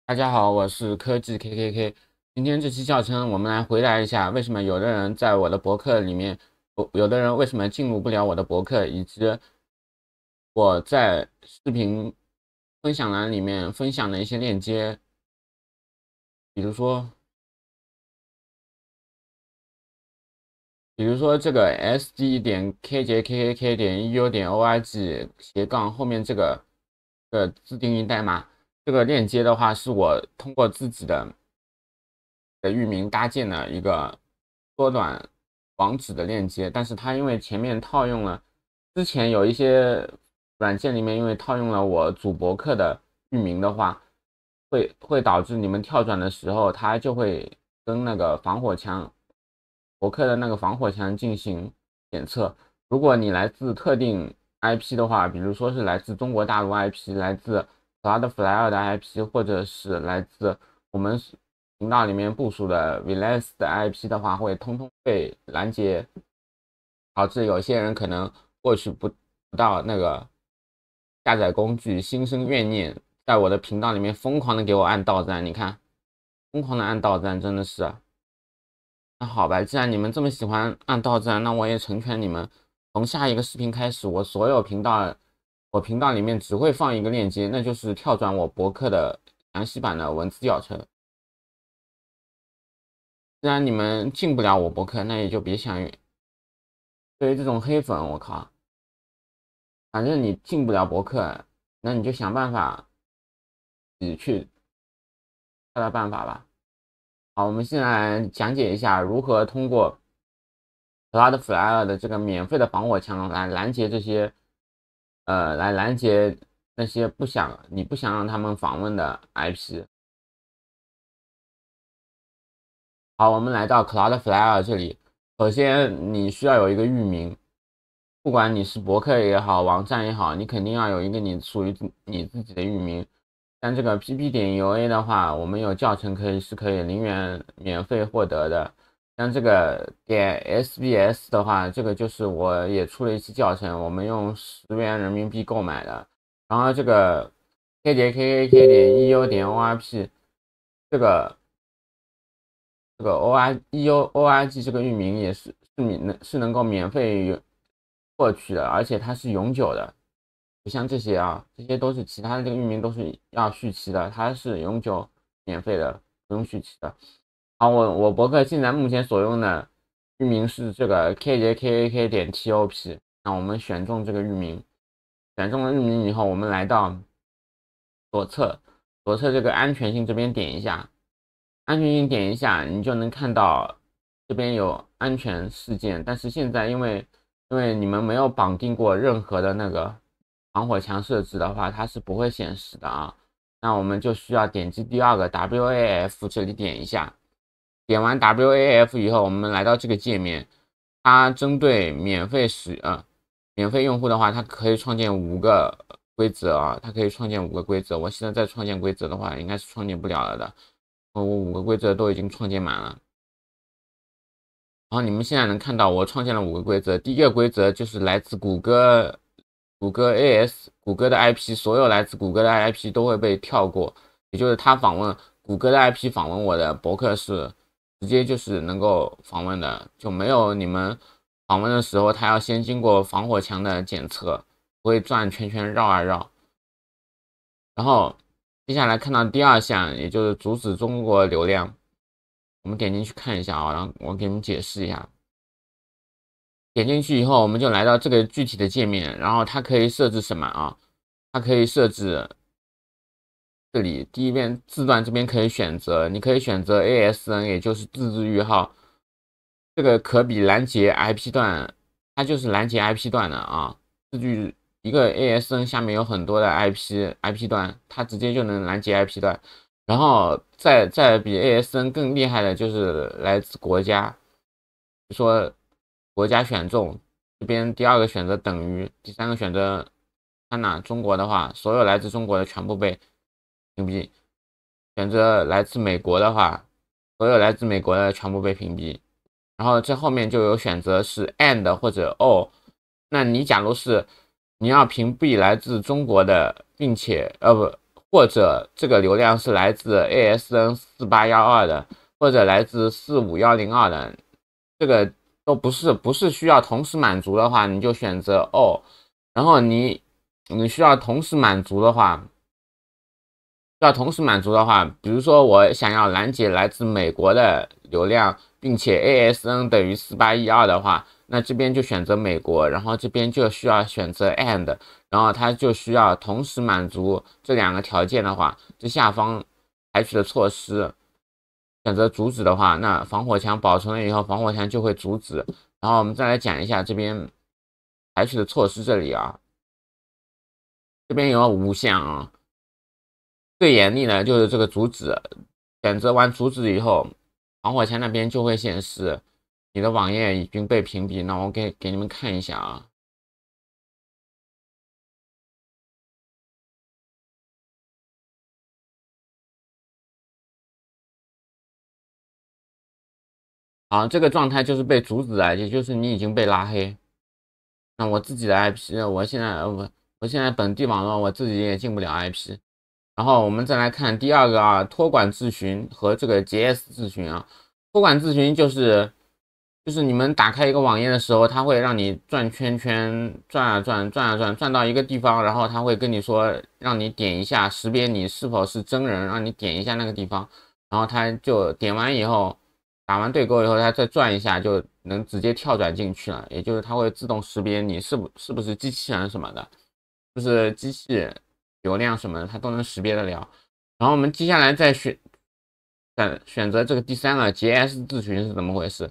大家好，我是科技 KKK。今天这期教程，我们来回答一下，为什么有的人在我的博客里面，有的人为什么进入不了我的博客，以及我在视频分享栏里面分享的一些链接，比如说，这个 sd.kjkkk.eu.org 后面这个自定义代码，这个链接的话，是我通过自己的域名搭建的一个缩短网址的链接，但是它因为前面套用了之前有一些软件里面因为套用了我主博客的域名的话，会导致你们跳转的时候，它就会跟那个防火墙博客的那个防火墙进行检测。如果你来自特定 IP 的话，比如说是来自中国大陆 IP，来自 Cloudflare 的 IP，或者是来自我们频道里面部署的 VLS 的 IP 的话，会通通被拦截，导致有些人可能获取不到那个下载工具，心生怨念，在我的频道里面疯狂的给我按到赞。你看，疯狂的按到赞，真的是。那好吧，既然你们这么喜欢按到赞，那我也成全你们。从下一个视频开始，我频道里面只会放一个链接，那就是跳转我博客的详细版的文字教程。既然你们进不了我博客，那也就别想对于这种黑粉，我靠，反正你进不了博客，那你就想办法自己去找到办法吧。好，我们现在讲解一下如何通过 Cloudflare 的这个免费的防火墙来拦截这些，来拦截那些你不想让他们访问的 IP。好，我们来到 Cloudflare 这里，首先你需要有一个域名，不管你是博客也好，网站也好，你肯定要有一个属于你自己的域名。像这个 pp.ua 的话，我们有教程可以0元免费获得的。像这个.sbs 的话，这个就是我也出了一期教程，我们用10元人民币购买的。然后这个 kjkkk.eu.org 这个org 这个域名也是能够免费获取的，而且它是永久的。不像这些啊，这些都是其他的这个域名都是要续期的，它是永久免费的，不用续期的。好，我博客现在目前所用的域名是这个 kjkk.top。那我们选中这个域名，选中了域名以后，我们来到左侧，这个安全性这边点一下，安全性点一下，你就能看到这边有安全事件，但是现在因为你们没有绑定过任何的那个防火墙设置的话，它是不会显示的啊。那我们就需要点击第二个 WAF 这里点一下，点完 WAF 以后，我们来到这个界面，它针对免费用户的话，它可以创建5个规则啊，它可以创建5个规则。我现在再创建规则的话，应该是创建不了了的，我5个规则都已经创建满了。然后你们现在能看到我创建了5个规则，第一个规则就是来自谷歌 谷歌的 IP， 所有来自谷歌的 IP 都会被跳过，也就是它访问谷歌的 IP 访问我的博客是直接就是能够访问的，就没有你们访问的时候它要先经过防火墙的检测，不会转圈圈绕啊绕。然后接下来看到第二项，也就是阻止中国流量，我们点进去看一下啊，然后我给你们解释一下。点进去以后，我们就来到这个具体的界面，然后它可以设置什么啊？它可以设置这里第一遍字段这边可以选择，你可以选择 ASN， 也就是自制域号，这个可比拦截 IP 段，它就是拦截 IP 段的啊。字距一个 ASN 下面有很多的 IP 段，它直接就能拦截 IP 段。然后再比 ASN 更厉害的就是来自国家，说国家选中这边第二个选择等于，第三个选择看哪中国的话，所有来自中国的全部被屏蔽；选择来自美国的话，所有来自美国的全部被屏蔽。然后这后面就有选择是 and 或者 or。那你假如是你要屏蔽来自中国的，并且不或者这个流量是来自 ASN4812的，或者来自45102的，这个都不是需要同时满足的话，你就选择 all。然后你需要同时满足的话，比如说我想要拦截来自美国的流量，并且 ASN 等于4812的话，那这边就选择美国，然后这边就需要选择 and， 然后它就需要同时满足这两个条件的话，这下方采取的措施选择阻止的话，那防火墙保存了以后，防火墙就会阻止。然后我们再来讲一下这边采取的措施，这里啊，这边有5项啊。最严厉的就是这个阻止，选择完阻止以后，防火墙那边就会显示你的网页已经被屏蔽。那我给你们看一下啊。好，这个状态就是被阻止了，也就是你已经被拉黑。那我自己的 IP， 我现在本地网络我自己也进不了 IP。然后我们再来看第二个啊，托管自询和这个 JS 自询啊。托管自询就是你们打开一个网页的时候，它会让你转圈圈，转到一个地方，然后它会跟你说，让你点一下，识别你是否是真人，让你点一下那个地方，然后它就点完以后，打完对勾以后，它再转一下就能直接跳转进去了，也就是它会自动识别你是不是机器人什么的，就是机器流量什么的，它都能识别得了。然后我们接下来再选择这个第三个 JS 自询是怎么回事？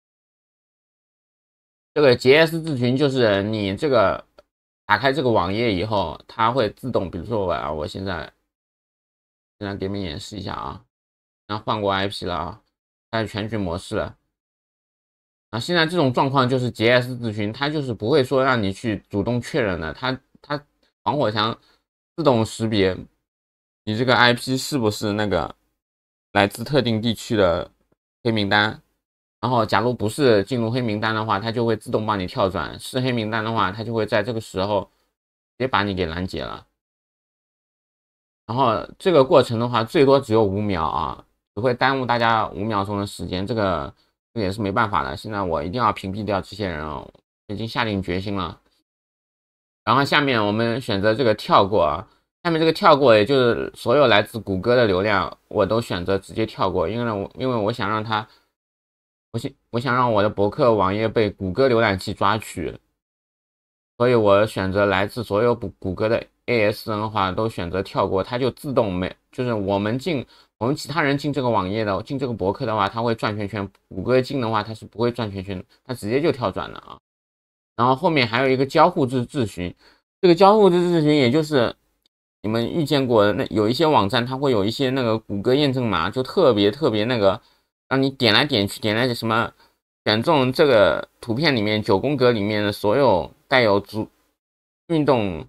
这个 JS 自询就是你这个打开这个网页以后，它会自动，比如说我现在给你们演示一下啊，然后换过 IP 了啊，开始全局模式了。啊，现在这种状况就是 JS 自询，它就是不会说让你去主动确认的，它防火墙自动识别你这个 IP 是不是那个来自特定地区的黑名单。然后，假如不是进入黑名单的话，它就会自动帮你跳转；是黑名单的话，它就会在这个时候直接把你给拦截了。然后这个过程的话，最多只有5秒啊，只会耽误大家5秒钟的时间。这个也是没办法的。现在我一定要屏蔽掉这些人哦，已经下定决心了。然后下面我们选择这个跳过啊，下面这个跳过，也就是所有来自谷歌的流量，我都选择直接跳过，因为我想让它。我想让我的博客网页被谷歌浏览器抓取，所以我选择来自所有谷歌的 ASN 的话都选择跳过，它就自动就是我们其他人进这个网页的，进这个博客的话，它会转圈圈；谷歌进的话，它是不会转圈圈的，它直接就跳转了啊。然后后面还有一个交互制自询，这个交互制自询也就是你们遇见过的，那有一些网站它会有一些那个谷歌验证码，就特别那个。让你点来点去，点来什么选中这个图片里面9宫格里面的所有带有运动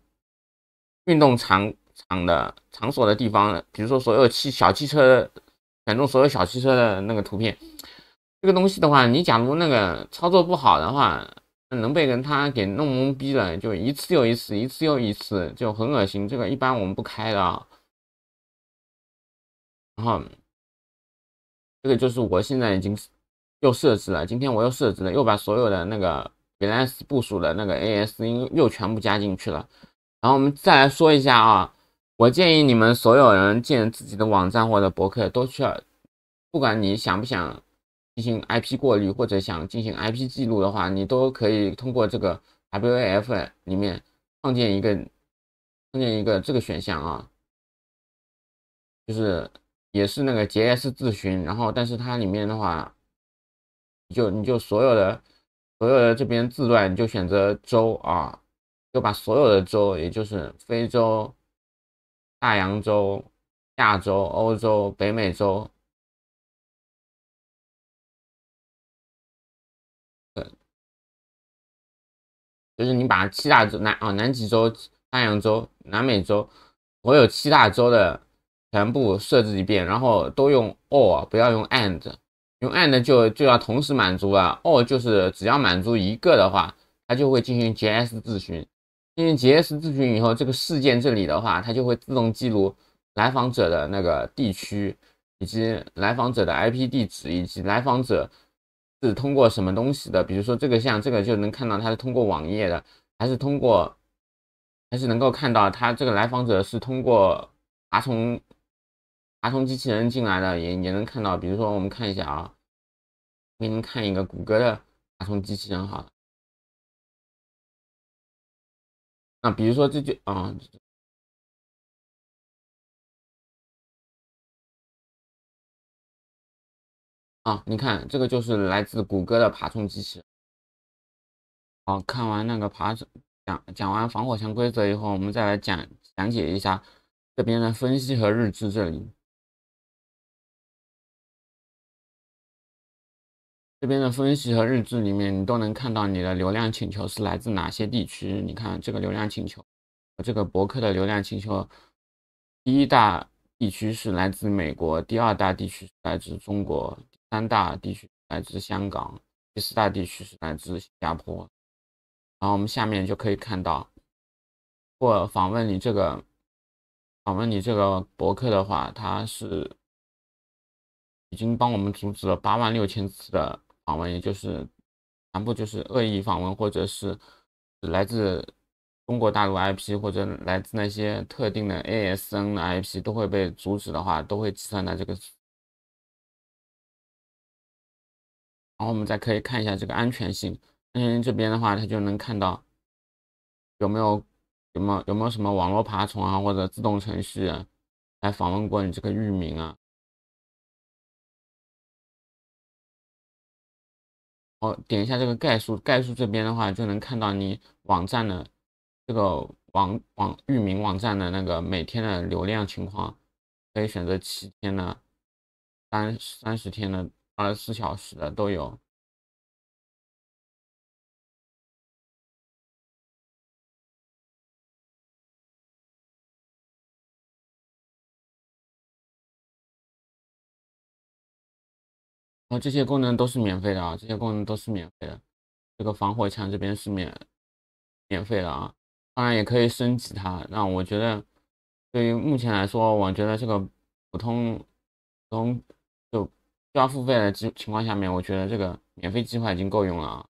场所的地方，比如说所有小汽车，选中所有小汽车的那个图片。这个东西的话，你假如那个操作不好的话，能被人他给弄懵逼了，就一次又一次，一次又一次，就很恶心。这个一般我们不开的啊。然后。这个就是我现在已经又设置了，今天我又设置了，又把所有的那个原来部署的那个 ASN 又全部加进去了。然后我们再来说一下啊，我建议你们所有人建自己的网站或者博客都需要，不管你想不想进行 IP 过滤或者想进行 IP 记录的话，你都可以通过这个 WAF 里面创建一个这个选项啊，就是。也是那个 JS 自询，然后但是它里面的话，你就所有的这边字段你就选择州啊，就把所有的州，也就是非洲、大洋洲、亚洲、欧洲、北美洲，就是你把7大洲南极洲、大洋洲、南美洲所有7大洲的全部设置一遍，然后都用 or， 不要用 and。用 and 就要同时满足了 ，or 就是只要满足一个的话，它就会进行 JS 自询。进行 JS 自询以后，这个事件这里的话，它就会自动记录来访者的那个地区，以及来访者的 IP 地址，以及来访者是通过什么东西的。比如说这个像这个就能看到他是通过网页的，还是能够看到他这个来访者是通过爬虫机器人进来的，也能看到。比如说我们看一下啊，给你们看一个谷歌的爬虫机器人好了。那比如说这就你看这个就是来自谷歌的爬虫机器人。好，看完那个讲完防火墙规则以后，我们再来讲解一下这边的分析和日志。这边的分析和日志里面，你都能看到你的流量请求是来自哪些地区。你看这个流量请求，这个博客的流量请求，第一大地区是来自美国，第二大地区是来自中国，第三大地区来自香港，第四大地区是来自新加坡。然后我们下面就可以看到，或访问你这个博客的话，它是已经帮我们阻止了86000次的访问，也就是全部就是恶意访问，或者是来自中国大陆 IP 或者来自那些特定的 ASN 的 IP 都会被阻止的话，都会计算在这个。然后我们再可以看一下这个安全性，安全性这边的话，它就能看到有没有什么网络爬虫啊，或者自动程序来访问过你这个域名啊。点一下这个概述，概述这边的话就能看到你网站的这个域名网站的那个每天的流量情况，可以选择7天的、30天的、24小时的都有。这些功能都是免费的啊，这些功能都是免费的。这个防火墙这边是免费的啊，当然也可以升级它。那我觉得，对于目前来说，我觉得这个普通就需要付费的情况下面，我觉得这个免费计划已经够用了啊。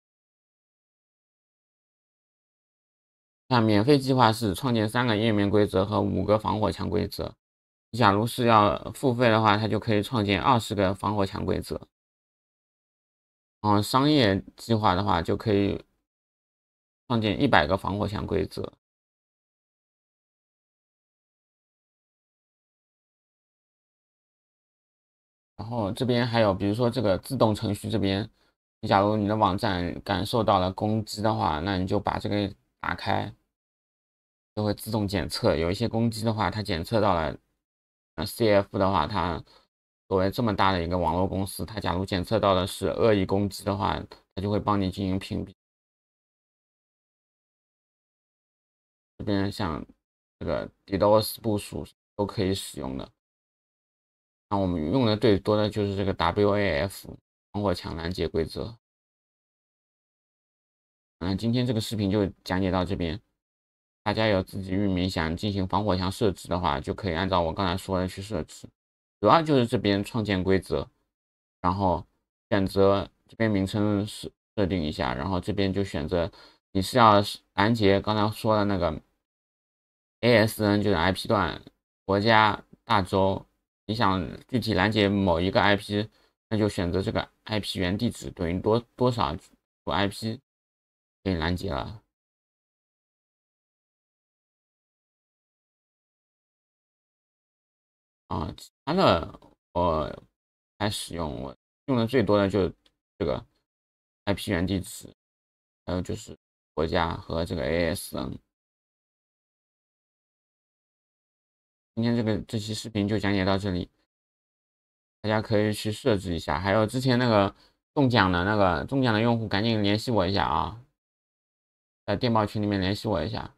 那免费计划是创建3个页面规则和5个防火墙规则。假如是要付费的话，它就可以创建20个防火墙规则。商业计划的话，就可以创建100个防火墙规则。然后这边还有，比如说这个自动程序这边，你假如你的网站感受到了攻击的话，那你就把这个打开，就会自动检测。有一些攻击的话，它检测到了CF 的话，它作为这么大的一个网络公司，它假如检测到的是恶意攻击的话，它就会帮你进行屏蔽。这边像这个 DDoS 部署都可以使用的。那我们用的最多的就是这个 WAF 防火墙拦截规则。今天这个视频就讲解到这边。大家有自己域名想进行防火墙设置的话，就可以按照我刚才说的去设置。主要就是这边创建规则，然后选择这边名称设定一下，然后这边就选择你是要拦截刚才说的那个 ASN 就是 IP 段、国家、大洲。你想具体拦截某一个 IP，那就选择这个 IP 原地址等于多少个 IP 可以拦截了。其他的我还使用，我用的最多的就是这个 IP 原地址，还有就是国家和这个 ASN。今天这期视频就讲解到这里，大家可以去设置一下。还有之前那个中奖的用户，赶紧联系我一下啊，在电报群里面联系我一下。